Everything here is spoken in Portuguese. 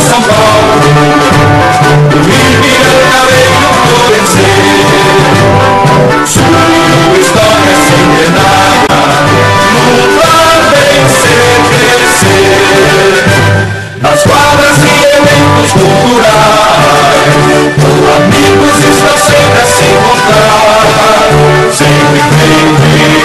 São Paulo, do Ipiranga veio florescer. Sua história centenária nunca vencer, crescer. Nas quadras e eventos culturais, amigos estão sempre a se encontrar, sempre em frente.